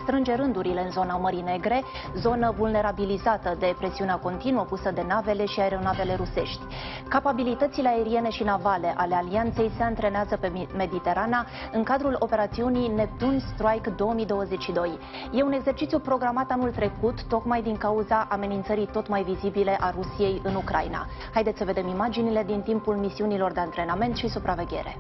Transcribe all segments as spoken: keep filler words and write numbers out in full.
strânge rândurile în zona Mării Negre, zonă vulnerabilizată de presiunea continuă pusă de navele și aeronavele rusești. Capabilitățile aeriene și navale ale alianței se antrenează pe Mediterana în cadrul operațiunii Neptune Strike două mii douăzeci și doi. E un exercițiu programat anul trecut, tocmai din cauza amenințării tot mai vizibile a Rusiei în Ucraina. Haideți să vedem imaginile din timpul misiunilor de antrenament și supraveghere.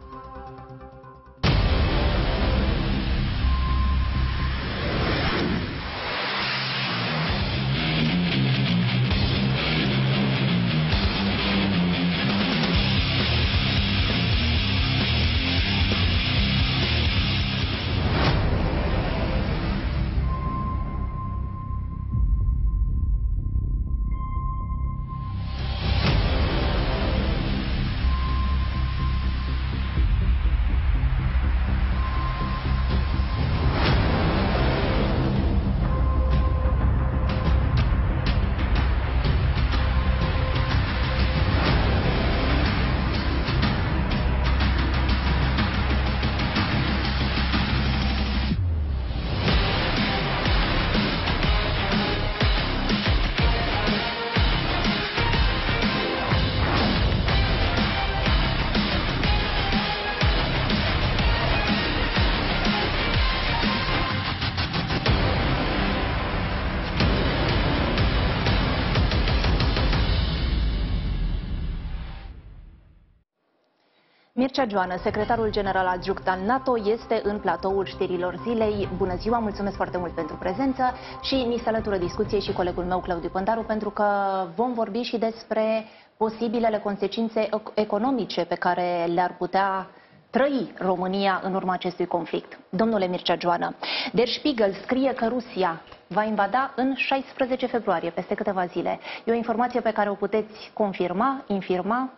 Mircea Joană, secretarul general adjunct al NATO, este în platoul știrilor zilei. Bună ziua, mulțumesc foarte mult pentru prezență și ni se alătură discuției și colegul meu, Claudiu Pântaru, pentru că vom vorbi și despre posibilele consecințe economice pe care le-ar putea trăi România în urma acestui conflict. Domnule Mircea Joană, Der Spiegel scrie că Rusia va invada în șaisprezece februarie, peste câteva zile. E o informație pe care o puteți confirma, infirma?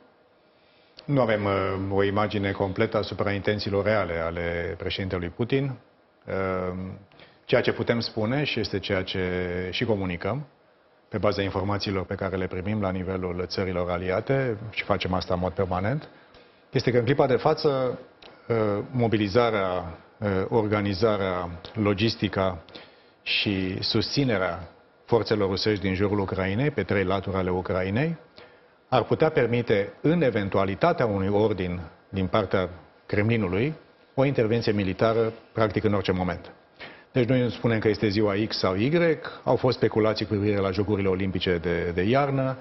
Nu avem uh, o imagine completă asupra intențiilor reale ale președintelui Putin. Uh, ceea ce putem spune și este ceea ce și comunicăm pe baza informațiilor pe care le primim la nivelul țărilor aliate și facem asta în mod permanent, este că în clipa de față uh, mobilizarea, uh, organizarea, logistica și susținerea forțelor rusești din jurul Ucrainei, pe trei laturi ale Ucrainei, ar putea permite, în eventualitatea unui ordin din partea Kremlinului, o intervenție militară practic în orice moment. Deci noi nu spunem că este ziua X sau Y, au fost speculații cu privire la Jocurile Olimpice de, de iarnă,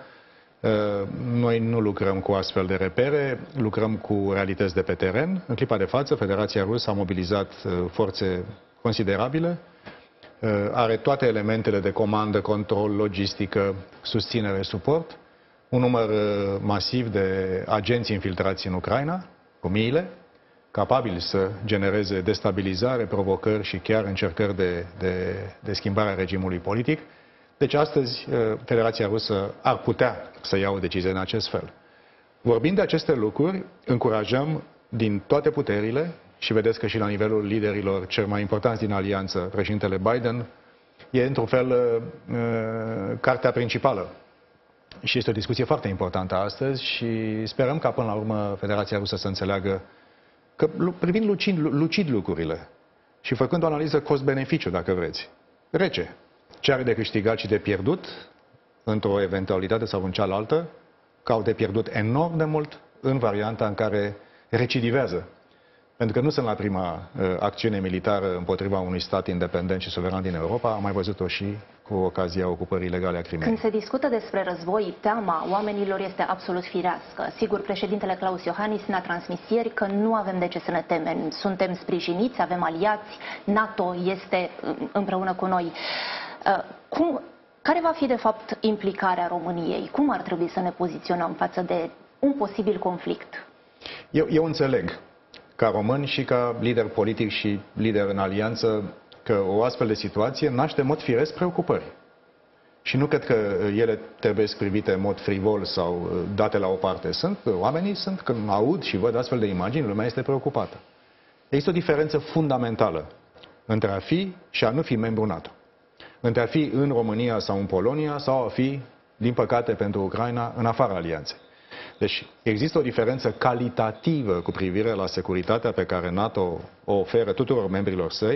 noi nu lucrăm cu astfel de repere, lucrăm cu realități de pe teren. În clipa de față, Federația Rusă a mobilizat forțe considerabile, are toate elementele de comandă, control, logistică, susținere, suport, un număr masiv de agenți infiltrați în Ucraina, cu miile, capabili să genereze destabilizare, provocări și chiar încercări de, de, de schimbare a regimului politic. Deci astăzi Federația Rusă ar putea să ia o decizie în acest fel. Vorbind de aceste lucruri, încurajăm din toate puterile, și vedeți că și la nivelul liderilor cel mai importanți din alianță, președintele Biden, e într-un fel cartea principală. Și este o discuție foarte importantă astăzi și sperăm ca până la urmă Federația Rusă să înțeleagă că, privind lucid, lucid lucrurile și făcând o analiză cost-beneficiu, dacă vreți, rece, ce are de câștigat și de pierdut într-o eventualitate sau în cealaltă, că au de pierdut enorm de mult în varianta în care recidivează. Pentru că nu sunt la prima uh, acțiune militară împotriva unui stat independent și suveran din Europa, am mai văzut-o și cu ocazia ocupării ilegale a Crimeei. Când se discută despre război, teama oamenilor este absolut firească. Sigur, președintele Klaus Iohannis ne-a transmis ieri că nu avem de ce să ne temem. Suntem sprijiniți, avem aliați, NATO este împreună cu noi. Uh, cum, care va fi, de fapt, implicarea României? Cum ar trebui să ne poziționăm față de un posibil conflict? Eu, eu înțeleg, ca român și ca lider politic și lider în alianță, că o astfel de situație naște în mod firesc preocupări. Și nu cred că ele trebuie privite în mod frivol sau date la o parte. Sunt, oamenii sunt, când aud și văd astfel de imagini, lumea este preocupată. Există o diferență fundamentală între a fi și a nu fi membru NATO. Între a fi în România sau în Polonia sau a fi, din păcate pentru Ucraina, în afara alianței. Deci există o diferență calitativă cu privire la securitatea pe care NATO o oferă tuturor membrilor săi,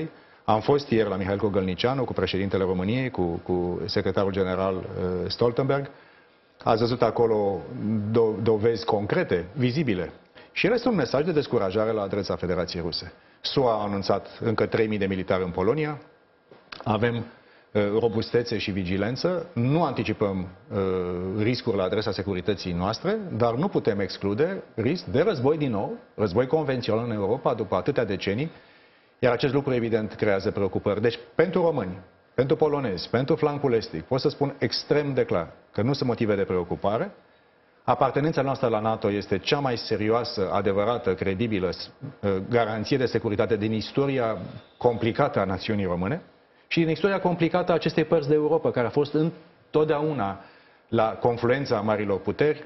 Am fost ieri la Mihail Gogălnicianu cu președintele României, cu, cu secretarul general uh, Stoltenberg. Ați văzut acolo do dovezi concrete, vizibile. Și el este un mesaj de descurajare la adresa Federației Ruse. S U A a anunțat încă trei mii de militari în Polonia. Avem uh, robustețe și vigilență. Nu anticipăm uh, riscuri la adresa securității noastre, dar nu putem exclude risc de război din nou, război convențional în Europa după atâtea decenii. Iar acest lucru, evident, creează preocupări. Deci, pentru români, pentru polonezi, pentru flancul estic, pot să spun extrem de clar că nu sunt motive de preocupare. Apartenența noastră la NATO este cea mai serioasă, adevărată, credibilă garanție de securitate din istoria complicată a națiunii române și din istoria complicată a acestei părți de Europa, care a fost întotdeauna la confluența marilor puteri,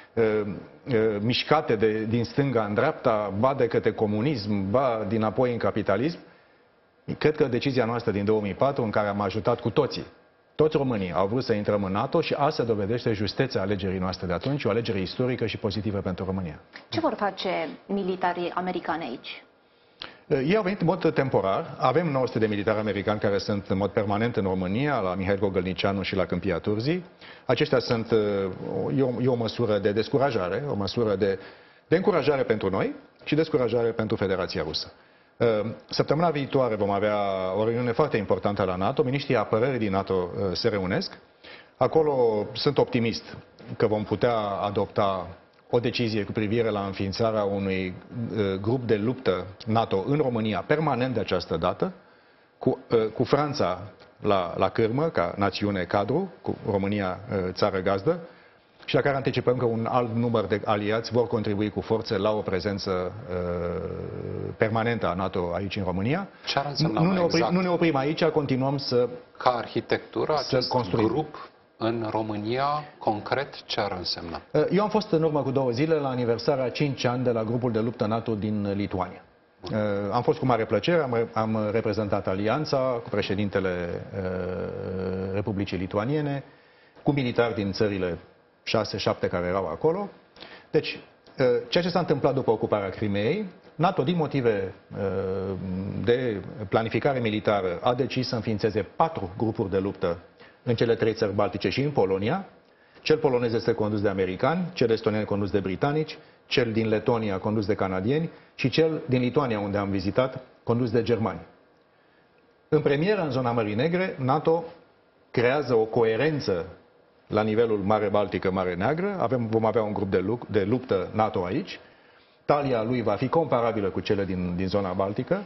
mișcate de, din stânga în dreapta, ba de către comunism, ba dinapoi în capitalism. Cred că decizia noastră din două mii patru, în care am ajutat cu toții, toți românii au vrut să intrăm în NATO și asta dovedește justețea alegerii noastre de atunci, o alegere istorică și pozitivă pentru România. Ce vor face militarii americani aici? Ei au venit în mod temporar. Avem nouă sute de militari americani care sunt în mod permanent în România, la Mihail Gogălnicianu și la Câmpia Turzii. Aceștia sunt e o, e o măsură de descurajare, o măsură de, de încurajare pentru noi și descurajare pentru Federația Rusă. Săptămâna viitoare vom avea o reuniune foarte importantă la NATO. Miniștrii apărării din NATO se reunesc. Acolo sunt optimist că vom putea adopta o decizie cu privire la înființarea unui uh, grup de luptă NATO în România, permanent de această dată, cu, uh, cu Franța la, la cârmă, ca națiune cadru, cu România uh, țară gazdă, și la care anticipăm că un alt număr de aliați vor contribui cu forțe la o prezență uh, permanentă a NATO aici în România. Ce ar însemna nu, ne oprim, exact? nu ne oprim aici, continuăm să Ca arhitectură, acest construim. grup în România, concret, ce ar însemna? Eu am fost în urmă cu două zile la aniversarea cinci ani de la grupul de luptă NATO din Lituania. Bun. Am fost cu mare plăcere, am, am reprezentat alianța cu președintele uh, Republicii Lituaniene, cu militari din țările șase șapte care erau acolo. Deci, uh, ceea ce s-a întâmplat după ocuparea Crimeei, NATO, din motive uh, de planificare militară, a decis să înființeze patru grupuri de luptă în cele trei țări baltice și în Polonia. Cel polonez este condus de americani, cel estonian condus de britanici, cel din Letonia condus de canadieni și cel din Lituania, unde am vizitat, condus de germani. În premieră, în zona Mării Negre, NATO creează o coerență la nivelul Mare Baltică, Mare Neagră. Avem, vom avea un grup de, lup, de luptă NATO aici. Talia lui va fi comparabilă cu cele din, din zona Baltică.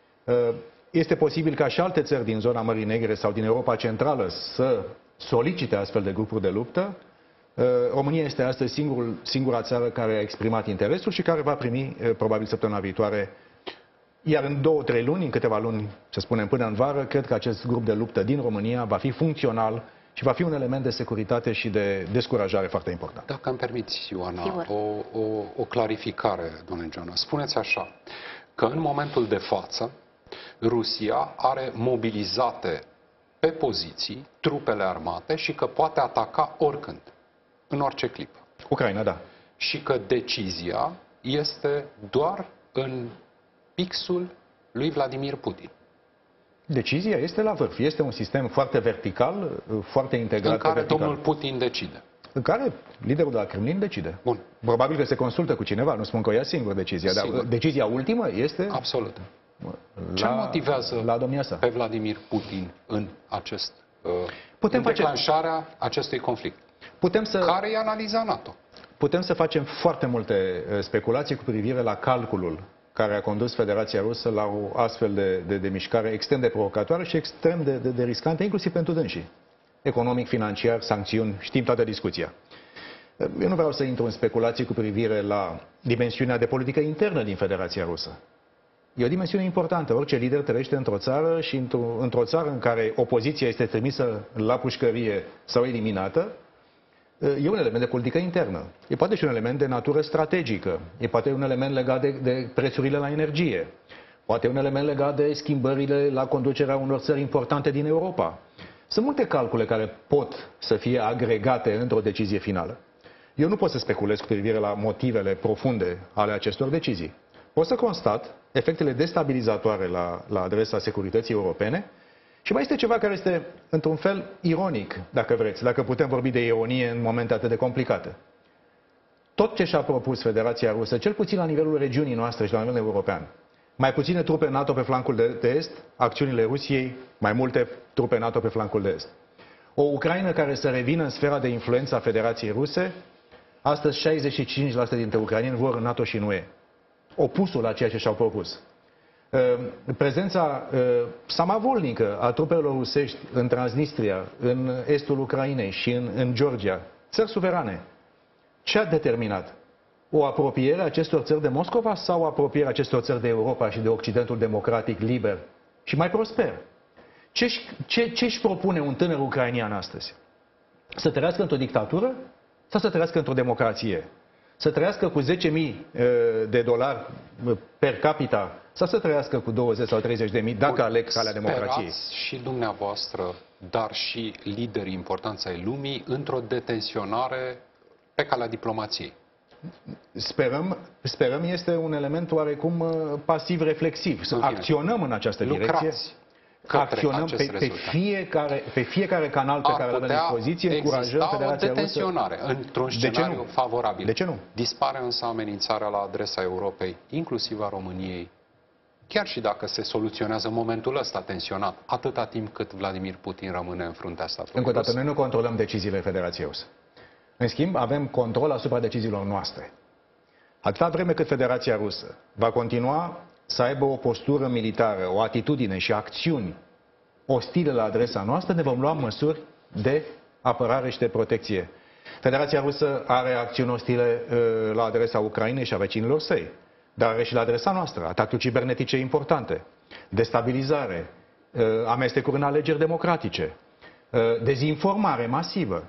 Este posibil ca și alte țări din zona Mării Negre sau din Europa Centrală să solicite astfel de grupuri de luptă. România este astăzi singurul, singura țară care a exprimat interesul și care va primi probabil săptămâna viitoare. Iar în două, trei luni, în câteva luni, să spunem până în vară, cred că acest grup de luptă din România va fi funcțional și va fi un element de securitate și de descurajare foarte important. Dacă îmi permiți, Ioana, o, o, o clarificare, domnule Geana. Spuneți așa, că în momentul de față, Rusia are mobilizate pe poziții trupele armate și că poate ataca oricând, în orice clipă. Ucraina, da. Și că decizia este doar în pixul lui Vladimir Putin. Decizia este la vârf. Este un sistem foarte vertical, foarte integrat. În care vertical. domnul Putin decide. În care liderul de la Kremlin decide. Bun. Probabil că se consultă cu cineva, nu spun că o ia singur decizia, Sigur. dar decizia ultimă este... Absolut. La, Ce motivează la domnia sa pe Vladimir Putin în acest, uh, Putem în face- declanșarea acestui conflict? Putem să, Care e analiza NATO? putem să facem foarte multe uh, speculații cu privire la calculul care a condus Federația Rusă la o astfel de, de, de mișcare extrem de provocatoare și extrem de, de, de riscantă, inclusiv pentru dânsii. Economic, financiar, sancțiuni, știm toată discuția. Eu nu vreau să intru în speculații cu privire la dimensiunea de politică internă din Federația Rusă. E o dimensiune importantă. Orice lider trăiește într-o țară și într-o, într-o țară în care opoziția este trimisă la pușcărie sau eliminată, e un element de politică internă. E poate și un element de natură strategică. E poate un element legat de, de prețurile la energie. Poate un element legat de schimbările la conducerea unor țări importante din Europa. Sunt multe calcule care pot să fie agregate într-o decizie finală. Eu nu pot să speculez cu privire la motivele profunde ale acestor decizii. Pot să constat efectele destabilizatoare la, la adresa securității europene. Și mai este ceva care este, într-un fel, ironic, dacă vreți, dacă putem vorbi de ironie în momente atât de complicate. Tot ce și-a propus Federația Rusă, cel puțin la nivelul regiunii noastre și la nivel european, mai puține trupe NATO pe flancul de, de est, acțiunile Rusiei, mai multe trupe NATO pe flancul de est. O Ucraina care să revină în sfera de influență a Federației Ruse, astăzi șaizeci și cinci la sută dintre ucraineni vor în NATO și în U E. Opusul la ceea ce și-au propus. Prezența samavolnică a trupelor rusești în Transnistria, în estul Ucrainei și în, în Georgia, țări suverane, ce a determinat? O apropiere a acestor țări de Moscova sau o apropiere a acestor țări de Europa și de Occidentul democratic, liber și mai prosper? Ce-și ce, ce propune un tânăr ucrainian astăzi? Să trăiască într-o dictatură sau să trăiască într-o democrație? Să trăiască cu zece mii de dolari per capita sau să trăiască cu douăzeci sau treizeci de mii dacă aleg calea democrației? Sperați și dumneavoastră, dar și liderii importanți ai lumii, într-o detenționare pe calea diplomației. Sperăm, sperăm este un element oarecum pasiv-reflexiv. Să acționăm în această direcție. Acționăm pe, pe, fiecare, pe fiecare canal pe Ar care îl avem la dispoziție, încurajăm Federația Rusă. O detenționare într-un scenariu favorabil. De ce nu? Dispare însă amenințarea la adresa Europei, inclusiv a României. Chiar și dacă se soluționează momentul ăsta tensionat, atâta timp cât Vladimir Putin rămâne în fruntea statului. Încă o dată, noi nu controlăm deciziile Federației Ruse. În schimb, avem control asupra deciziilor noastre. Atâta vreme cât Federația Rusă va continua să aibă o postură militară, o atitudine și acțiuni ostile la adresa noastră, ne vom lua măsuri de apărare și de protecție. Federația Rusă are acțiuni ostile uh, la adresa Ucrainei și a vecinilor săi, dar are și la adresa noastră atacuri cibernetice importante, destabilizare, uh, amestecuri în alegeri democratice, uh, dezinformare masivă,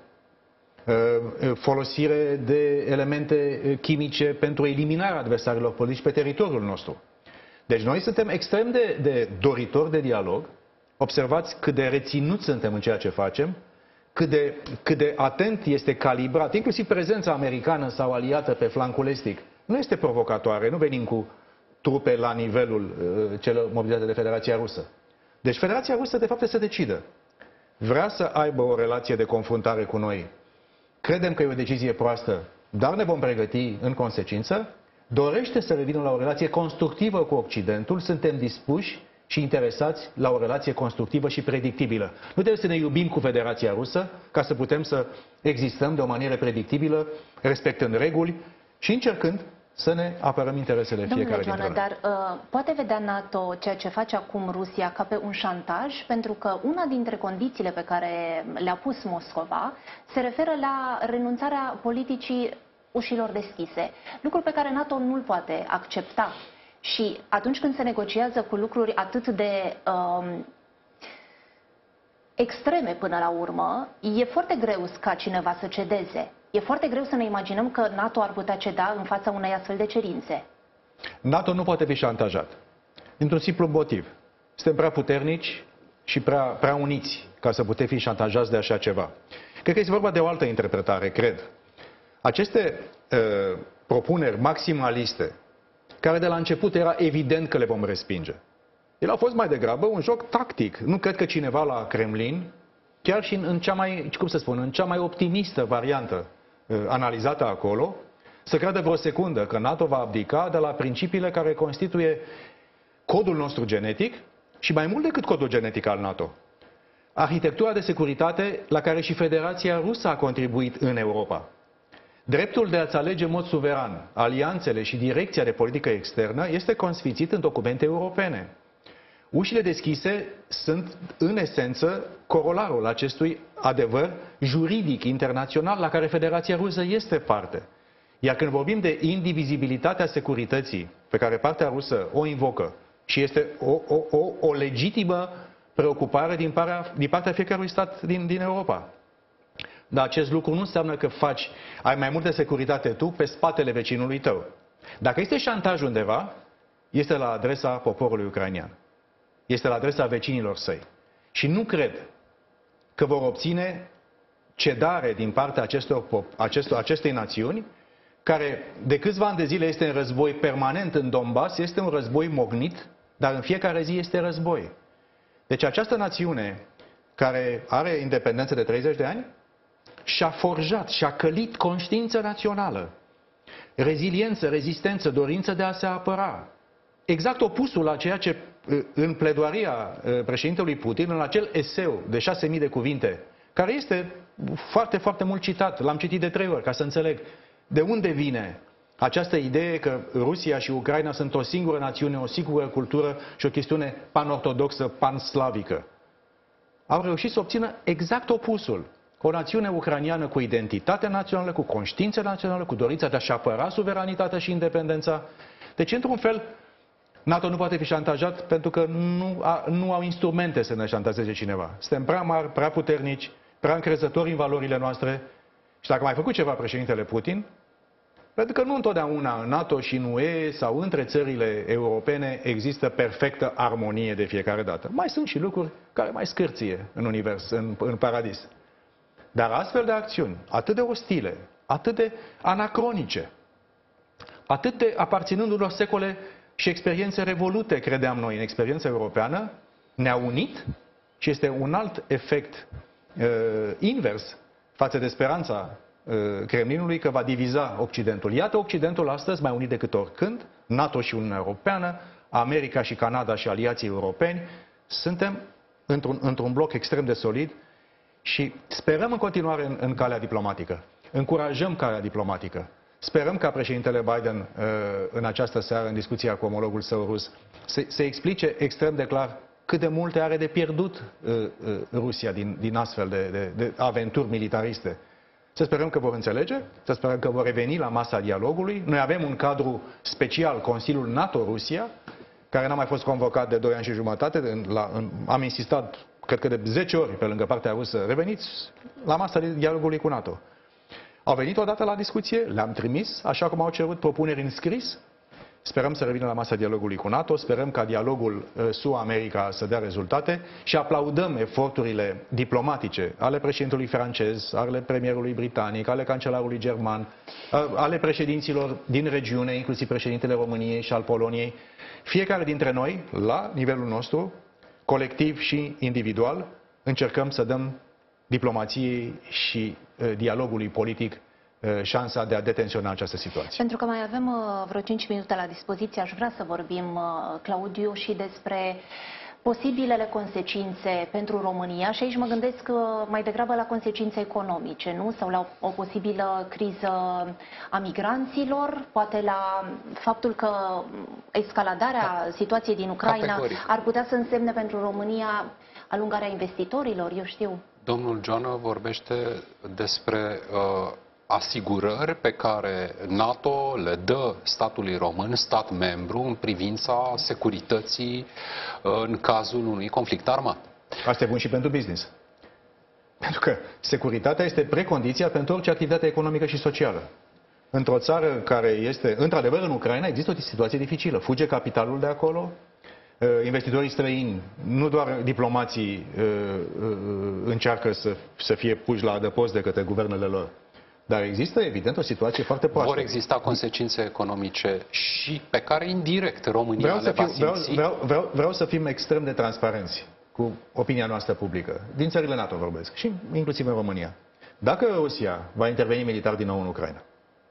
uh, folosire de elemente chimice pentru eliminarea adversarilor politici pe teritoriul nostru. Deci noi suntem extrem de, de doritori de dialog. Observați cât de reținuți suntem în ceea ce facem, cât de, cât de atent este calibrat, inclusiv prezența americană sau aliată pe flancul estic. Nu este provocatoare, nu venim cu trupe la nivelul uh, celor mobilizate de Federația Rusă. Deci Federația Rusă, de fapt, se decidă. Vrea să aibă o relație de confruntare cu noi. Credem că e o decizie proastă, dar ne vom pregăti în consecință. Dorește să revină la o relație constructivă cu Occidentul, suntem dispuși și interesați la o relație constructivă și predictibilă. Nu trebuie să ne iubim cu Federația Rusă ca să putem să existăm de o manieră predictibilă, respectând reguli și încercând să ne apărăm interesele fiecare dintre noi. Dar uh, poate vedea NATO ceea ce face acum Rusia ca pe un șantaj? Pentru că una dintre condițiile pe care le-a pus Moscova se referă la renunțarea politicii ușilor deschise, lucruri pe care NATO nu-l poate accepta. Și atunci când se negociază cu lucruri atât de um, extreme până la urmă, e foarte greu ca cineva să cedeze. E foarte greu să ne imaginăm că NATO ar putea ceda în fața unei astfel de cerințe. NATO nu poate fi șantajat. Dintr-un simplu motiv. Suntem prea puternici și prea, prea uniți ca să putem fi șantajați de așa ceva. Cred că este vorba de o altă interpretare, cred. Aceste uh, propuneri maximaliste, care de la început era evident că le vom respinge, ele au fost mai degrabă un joc tactic. Nu cred că cineva la Kremlin, chiar și în, în cea mai, cum să spun, în cea mai optimistă variantă uh, analizată acolo, să creadă vreo secundă că NATO va abdica de la principiile care constituie codul nostru genetic și mai mult decât codul genetic al NATO. Arhitectura de securitate la care și Federația Rusă a contribuit în Europa. Dreptul de a-ți alege în mod suveran alianțele și direcția de politică externă este consfințit în documente europene. Ușile deschise sunt, în esență, corolarul acestui adevăr juridic internațional la care Federația Rusă este parte. Iar când vorbim de indivizibilitatea securității pe care partea rusă o invocă și este o, o, o, o legitimă preocupare din partea, din partea fiecărui stat din, din Europa. Dar acest lucru nu înseamnă că faci, ai mai multă securitate tu pe spatele vecinului tău. Dacă este șantaj undeva, este la adresa poporului ucrainean. Este la adresa vecinilor săi. Și nu cred că vor obține cedare din partea acestor, acestor, acestei națiuni care de câțiva ani de zile este în război permanent în Donbass, este un război mognit, dar în fiecare zi este război. Deci această națiune care are independență de treizeci de ani și-a forjat, și-a călit conștiință națională, reziliență, rezistență, dorință de a se apăra. Exact opusul la ceea ce în pledoaria președintelui Putin, în acel eseu de șase mii de cuvinte, care este foarte, foarte mult citat, l-am citit de trei ori ca să înțeleg de unde vine această idee că Rusia și Ucraina sunt o singură națiune, o singură cultură și o chestiune pan-ortodoxă, pan-slavică. Au reușit să obțină exact opusul. O națiune ucraniană cu identitate națională, cu conștiință națională, cu dorința de a-și apăra suveranitatea și independența. Deci, într-un fel, NATO nu poate fi șantajat pentru că nu, a, nu au instrumente să ne șantajeze cineva. Suntem prea mari, prea puternici, prea încrezători în valorile noastre. Și dacă mai făcut ceva președintele Putin, pentru că nu întotdeauna în NATO și în U E sau între țările europene există perfectă armonie de fiecare dată. Mai sunt și lucruri care mai scârție în univers, în, în paradis. Dar astfel de acțiuni, atât de ostile, atât de anacronice, atât de aparținând unor secole și experiențe revolute, credeam noi, în experiența europeană, ne-a unit și este un alt efect uh, invers față de speranța uh, Kremlinului că va diviza Occidentul. Iată Occidentul astăzi mai unit decât oricând, NATO și Uniunea Europeană, America și Canada și aliații europeni, suntem într-un, într-un bloc extrem de solid și sperăm în continuare în, în calea diplomatică. Încurajăm calea diplomatică. Sperăm ca președintele Biden în această seară, în discuția cu omologul său rus, să, să explice extrem de clar cât de multe are de pierdut Rusia din, din astfel de, de, de aventuri militariste. Să sperăm că vor înțelege, să sperăm că vor reveni la masa dialogului. Noi avem un cadru special, Consiliul NATO-Rusia, care n-a mai fost convocat de doi ani și jumătate. La, în, am insistat, cred că de zece ori pe lângă partea rusă, reveniți la masa dialogului cu NATO. Au venit odată la discuție, le-am trimis, așa cum au cerut propuneri în scris. Sperăm să revină la masa dialogului cu NATO, sperăm ca dialogul S U A-America să dea rezultate și aplaudăm eforturile diplomatice ale președintelui francez, ale premierului britanic, ale cancelarului german, ale președinților din regiune, inclusiv președintele României și al Poloniei. Fiecare dintre noi, la nivelul nostru, colectiv și individual, încercăm să dăm diplomației și uh, dialogului politic uh, șansa de a detensiona această situație. Pentru că mai avem uh, vreo cinci minute la dispoziție, aș vrea să vorbim, uh, Claudiu, și despre posibilele consecințe pentru România și aici mă gândesc uh, mai degrabă la consecințe economice, nu? Sau la o, o posibilă criză a migranților, poate la faptul că escaladarea situației din Ucraina Categoric. ar putea să însemne pentru România alungarea investitorilor, eu știu. Domnul Joană vorbește despre uh, asigurări pe care NATO le dă statului român, stat membru, în privința securității uh, în cazul unui conflict armat. Asta e bun și pentru business. Pentru că securitatea este precondiția pentru orice activitate economică și socială. Într-o țară care este, într-adevăr, în Ucraina, există o situație dificilă. Fuge capitalul de acolo. Investitorii străini, nu doar diplomații, încearcă să, să fie puși la adăpost de către guvernele lor. Dar există, evident, o situație foarte proastă. Vor exista consecințe economice și pe care indirect România vreau le va fiu, vreau, simți. vreau, vreau, vreau să fim extrem de transparenți cu opinia noastră publică. Din țările NATO vorbesc, și inclusiv în România. Dacă Rusia va interveni militar din nou în Ucraina,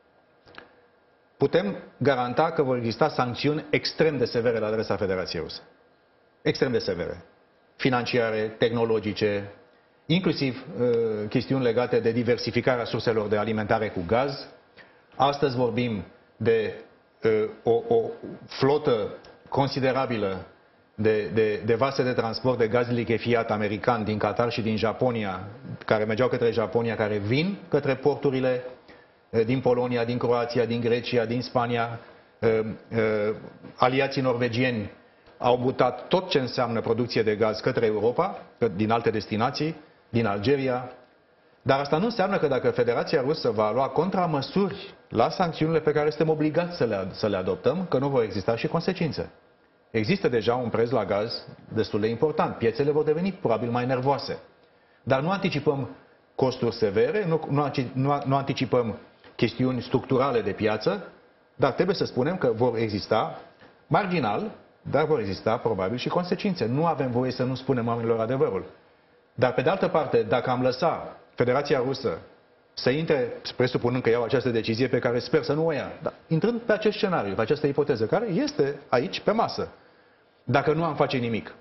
putem garanta că vor exista sancțiuni extrem de severe la adresa Federației Ruse. Extrem de severe. Financiare, tehnologice, inclusiv uh, chestiuni legate de diversificarea surselor de alimentare cu gaz. Astăzi vorbim de uh, o, o flotă considerabilă de, de, de vase de transport de gaz lichefiat american din Qatar și din Japonia, care mergeau către Japonia, care vin către porturile din Polonia, din Croația, din Grecia, din Spania. Aliații norvegieni au mutat tot ce înseamnă producție de gaz către Europa, din alte destinații, din Algeria. Dar asta nu înseamnă că dacă Federația Rusă va lua contramăsuri la sancțiunile pe care suntem obligați să le, să le adoptăm, că nu vor exista și consecințe. Există deja un preț la gaz destul de important. Piețele vor deveni probabil mai nervoase. Dar nu anticipăm costuri severe, nu, nu, nu, nu anticipăm chestiuni structurale de piață, dar trebuie să spunem că vor exista, marginal, dar vor exista probabil și consecințe. Nu avem voie să nu spunem oamenilor adevărul. Dar pe de altă parte, dacă am lăsat Federația Rusă să intre, presupunând că iau această decizie pe care sper să nu o ia, dar intrând pe acest scenariu, pe această ipoteză, care este aici pe masă, dacă nu am face nimic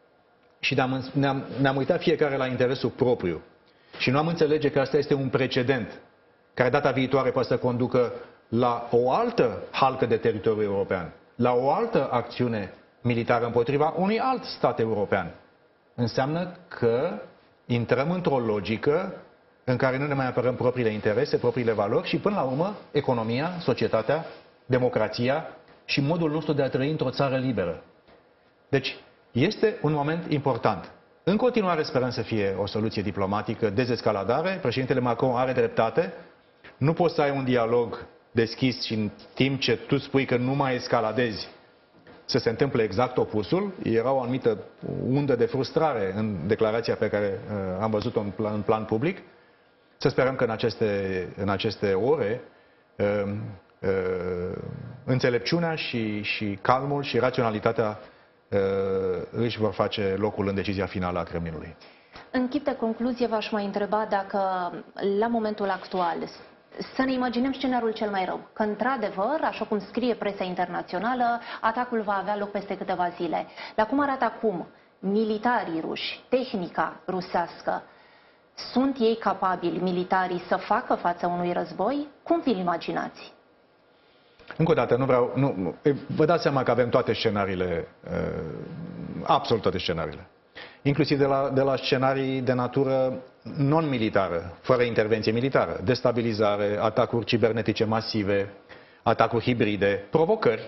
și ne-am, ne-am, ne-am uitat fiecare la interesul propriu și nu am înțelege că asta este un precedent care data viitoare poate să conducă la o altă halcă de teritoriu european, la o altă acțiune militară împotriva unui alt stat european, înseamnă că intrăm într-o logică în care nu ne mai apărăm propriile interese, propriile valori și, până la urmă, economia, societatea, democrația și modul nostru de a trăi într-o țară liberă. Deci, este un moment important. În continuare sperăm să fie o soluție diplomatică, dezescaladare. Președintele Macron are dreptate. Nu poți să ai un dialog deschis și în timp ce tu spui că nu mai escaladezi, să se întâmple exact opusul. Era o anumită undă de frustrare în declarația pe care uh, am văzut-o în plan, în plan public. Să sperăm că în aceste, în aceste ore uh, uh, înțelepciunea și, și calmul și raționalitatea uh, își vor face locul în decizia finală a Kremlinului. În chip de concluzie v-aș mai întreba dacă la momentul actual să ne imaginăm scenariul cel mai rău, că într-adevăr, așa cum scrie presa internațională, atacul va avea loc peste câteva zile. Dar cum arată acum militarii ruși, tehnica rusească? Sunt ei capabili, militarii, să facă față unui război? Cum vi-l imaginați? Încă o dată, nu vreau... Nu, vă dați seama că avem toate scenariile, absolut toate scenariile. Inclusiv de la, de la scenarii de natură non-militară, fără intervenție militară, destabilizare, atacuri cibernetice masive, atacuri hibride, provocări.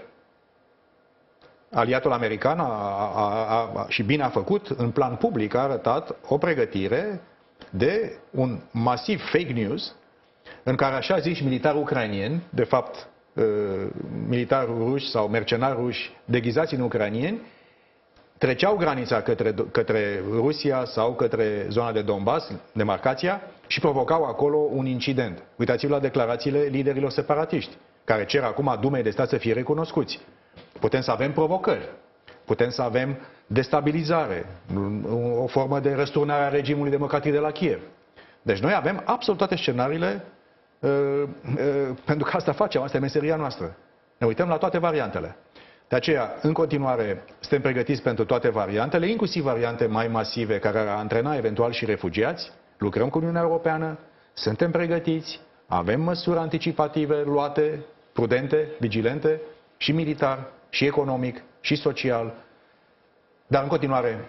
Aliatul american a, a, a, a, și bine a făcut, în plan public a arătat o pregătire de un masiv fake news în care așa zici militari ucrainieni, de fapt militari ruși sau mercenari ruși deghizați în ucrainieni, treceau granița către, către Rusia sau către zona de Donbass, demarcația, și provocau acolo un incident. Uitați-vă la declarațiile liderilor separatiști, care cer acum Dumei de stat să fie recunoscuți. Putem să avem provocări, putem să avem destabilizare, o formă de răsturnare a regimului democratic de la Kiev. Deci noi avem absolut toate scenariile, uh, uh, pentru că asta facem, asta e meseria noastră. Ne uităm la toate variantele. De aceea, în continuare, suntem pregătiți pentru toate variantele, inclusiv variante mai masive care ar antrena eventual și refugiați. Lucrăm cu Uniunea Europeană, suntem pregătiți, avem măsuri anticipative luate, prudente, vigilente, și militar, și economic, și social. Dar, în continuare,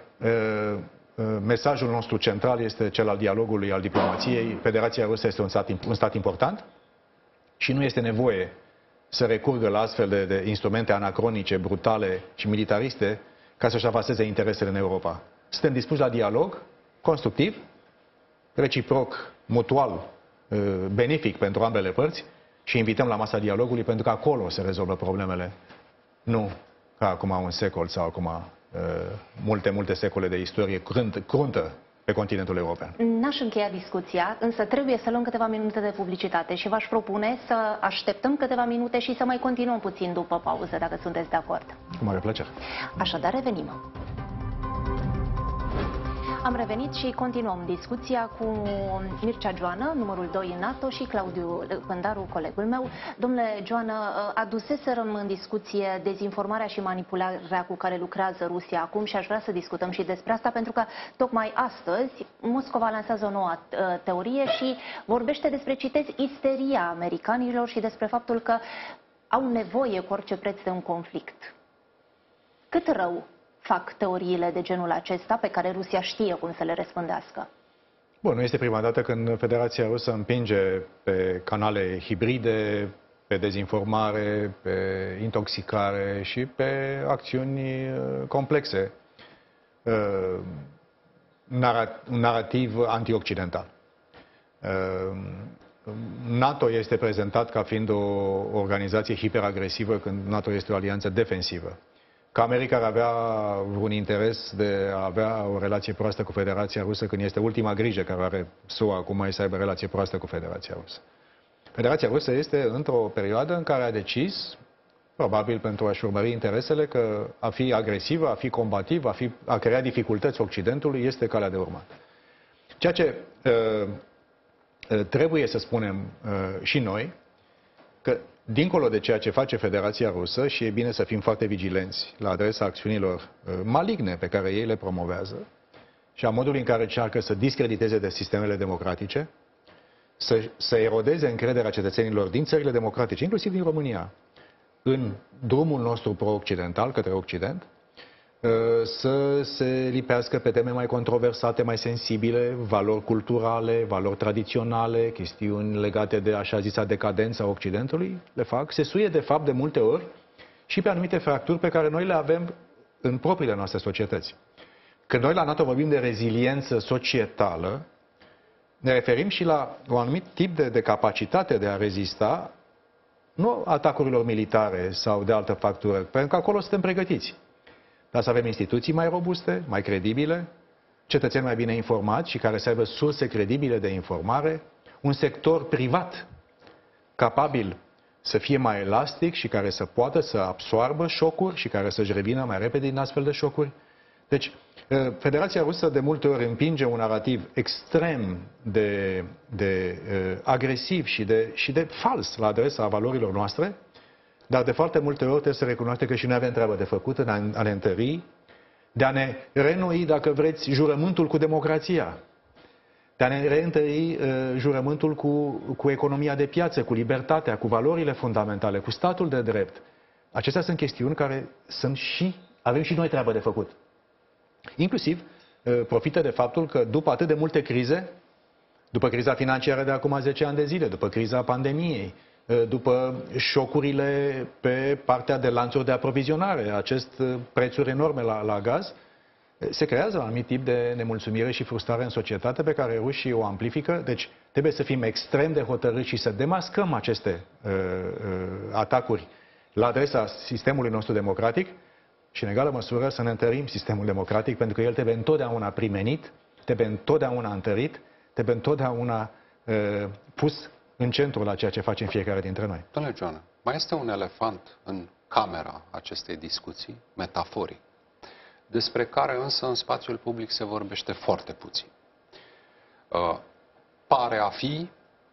mesajul nostru central este cel al dialogului, al diplomației. Federația Rusă este un stat, un stat important și nu este nevoie să recurgă la astfel de, de instrumente anacronice, brutale și militariste ca să-și avanseze interesele în Europa. Suntem dispuși la dialog constructiv, reciproc, mutual, benefic pentru ambele părți și invităm la masa dialogului pentru că acolo se rezolvă problemele. Nu ca acum un secol sau acum multe, multe secole de istorie cruntă pe continentul european. N-aș încheia discuția, însă trebuie să luăm câteva minute de publicitate și v-aș propune să așteptăm câteva minute și să mai continuăm puțin după pauză, dacă sunteți de acord. Cu mare plăcere. Așadar, revenim. Am revenit și continuăm discuția cu Mircea Joană, numărul doi în NATO, și Claudiu Pândaru, colegul meu. Domnule Joană, aduseserăm în discuție dezinformarea și manipularea cu care lucrează Rusia acum și aș vrea să discutăm și despre asta, pentru că tocmai astăzi Moscova lansează o nouă teorie și vorbește despre, citez, isteria americanilor și despre faptul că au nevoie cu orice preț de un conflict. Cât rău fac teoriile de genul acesta, pe care Rusia știe cum să le răspândească? Bun, nu este prima dată când Federația Rusă împinge pe canale hibride, pe dezinformare, pe intoxicare și pe acțiuni complexe. Un narativ antioccidental. NATO este prezentat ca fiind o organizație hiperagresivă, când NATO este o alianță defensivă. Că America ar avea un interes de a avea o relație proastă cu Federația Rusă, când este ultima grijă care are S U A acum, e să aibă relație proastă cu Federația Rusă. Federația Rusă este într-o perioadă în care a decis, probabil pentru a-și urmări interesele, că a fi agresivă, a fi combativ, a, fi, a crea dificultăți Occidentului este calea de urmat. Ceea ce uh, trebuie să spunem uh, și noi, că dincolo de ceea ce face Federația Rusă, și e bine să fim foarte vigilenți la adresa acțiunilor uh, maligne pe care ei le promovează și a modului în care încearcă să discrediteze de sistemele democratice, să, să erodeze încrederea cetățenilor din țările democratice, inclusiv din România, în drumul nostru pro-occidental, către Occident, să se lipească pe teme mai controversate, mai sensibile, valori culturale, valori tradiționale, chestiuni legate de așa zisa decadență a Occidentului, le fac, se suie de fapt de multe ori și pe anumite fracturi pe care noi le avem în propriile noastre societăți. Când noi la NATO vorbim de reziliență societală, ne referim și la un anumit tip de, de capacitate de a rezista, nu atacurilor militare sau de altă factură, pentru că acolo suntem pregătiți. Dar să avem instituții mai robuste, mai credibile, cetățeni mai bine informați și care să aibă surse credibile de informare, un sector privat capabil să fie mai elastic și care să poată să absoarbă șocuri și care să-și revină mai repede din astfel de șocuri. Deci, Federația Rusă de multe ori împinge un narativ extrem de, de uh, agresiv și de, și de fals la adresa valorilor noastre, dar de foarte multe ori trebuie să recunoaște că și noi avem treabă de făcut în a, a ne întări, de a ne renoi, dacă vreți, jurământul cu democrația, de a ne reîntări uh, jurământul cu, cu economia de piață, cu libertatea, cu valorile fundamentale, cu statul de drept. Acestea sunt chestiuni care sunt și, avem și noi treabă de făcut. Inclusiv profită de faptul că după atât de multe crize, după criza financiară de acum zece ani de zile, după criza pandemiei, după șocurile pe partea de lanțuri de aprovizionare, acest prețuri enorme la, la gaz, se creează un anumit tip de nemulțumire și frustrare în societate pe care rușii o amplifică. Deci trebuie să fim extrem de hotărâți și să demascăm aceste uh, uh, atacuri la adresa sistemului nostru democratic, și în egală măsură să ne întărim sistemul democratic, pentru că el trebuie întotdeauna primenit, trebuie întotdeauna întărit, trebuie întotdeauna uh, pus în centru la ceea ce facem fiecare dintre noi. Domnule Joana, mai este un elefant în camera acestei discuții, metaforic, despre care însă în spațiul public se vorbește foarte puțin. Uh, pare a fi,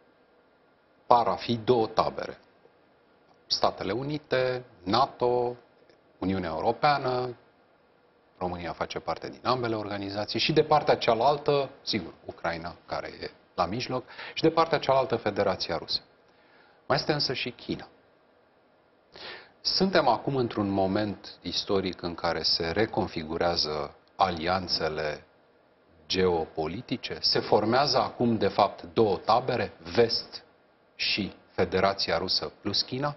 par a fi două tabere. Statele Unite, NATO, Uniunea Europeană, România face parte din ambele organizații și de partea cealaltă, sigur, Ucraina, care e la mijloc, și de partea cealaltă Federația Rusă. Mai este însă și China. Suntem acum într-un moment istoric în care se reconfigurează alianțele geopolitice? Se formează acum, de fapt, două tabere, Vest și Federația Rusă plus China?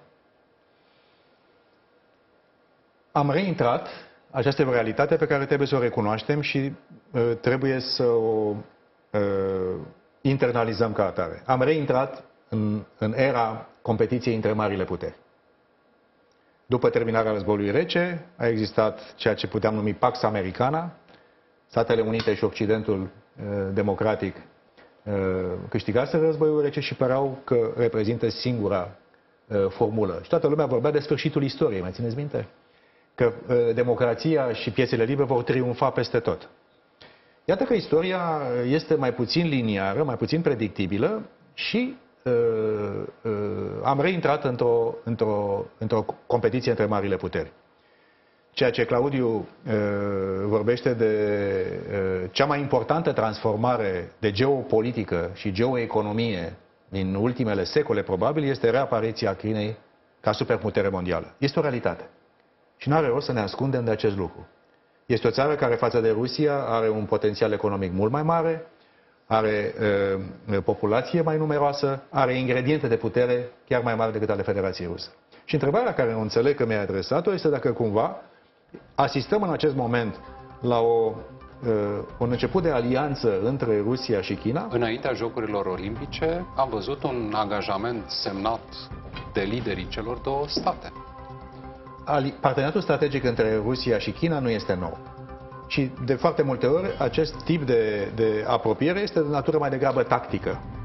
Am reintrat, această realitate pe care trebuie să o recunoaștem și uh, trebuie să o uh, internalizăm ca atare. Am reintrat în, în era competiției între marile puteri. După terminarea războiului rece, a existat ceea ce puteam numi Pax Americana. Statele Unite și Occidentul uh, democratic uh, câștigaseră războiul rece și păreau că reprezintă singura uh, formulă. Și toată lumea vorbea de sfârșitul istoriei, mai țineți minte? Că uh, democrația și piețele libere vor triumfa peste tot. Iată că istoria este mai puțin liniară, mai puțin predictibilă și uh, uh, am reintrat într-o, într-o, într-o competiție între marile puteri. Ceea ce Claudiu uh, vorbește de uh, cea mai importantă transformare de geopolitică și geoeconomie din ultimele secole, probabil, este reapariția Chinei ca superputere mondială. Este o realitate. Și nu are rost să ne ascundem de acest lucru. Este o țară care, față de Rusia, are un potențial economic mult mai mare, are uh, populație mai numeroasă, are ingrediente de putere chiar mai mari decât ale Federației Rusă. Și întrebarea care nu înțeleg că mi-ai adresat-o este dacă cumva asistăm în acest moment la o, uh, un început de alianță între Rusia și China. Înaintea Jocurilor Olimpice am văzut un angajament semnat de liderii celor două state. Parteneriatul strategic între Rusia și China nu este nou. Și de foarte multe ori acest tip de, de apropiere este de natură mai degrabă tactică.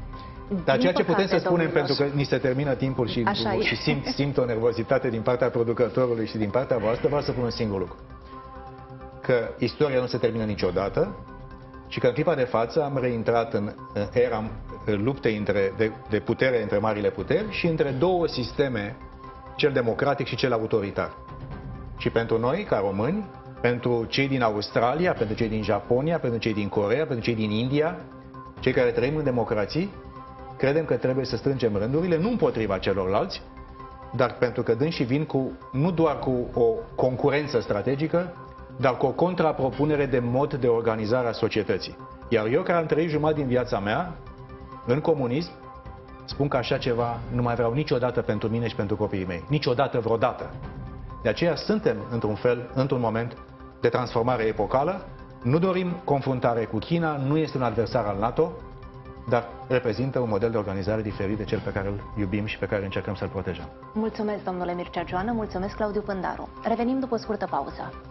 Dar ceea ce putem să spunem, domnilor, pentru că ni se termină timpul și, și simt, simt o nervozitate din partea producătorului și din partea voastră, vreau să pun un singur lucru. Că istoria nu se termină niciodată și că în clipa de față am reintrat în era luptei între, de, de putere între marile puteri și între două sisteme, cel democratic și cel autoritar. Și pentru noi, ca români, pentru cei din Australia, pentru cei din Japonia, pentru cei din Coreea, pentru cei din India, cei care trăim în democrații, credem că trebuie să strângem rândurile, nu împotriva celorlalți, dar pentru că dânsii vin cu, nu doar cu o concurență strategică, dar cu o contrapropunere de mod de organizare a societății. Iar eu, care am trăit jumătate din viața mea în comunism, spun că așa ceva nu mai vreau niciodată pentru mine și pentru copiii mei. Niciodată, vreodată. De aceea suntem, într-un fel, într-un moment de transformare epocală. Nu dorim confruntare cu China, nu este un adversar al NATO, dar reprezintă un model de organizare diferit de cel pe care îl iubim și pe care încercăm să-l protejăm. Mulțumesc, domnule Mircea Joană, mulțumesc, Claudiu Pândaru. Revenim după o scurtă pauză.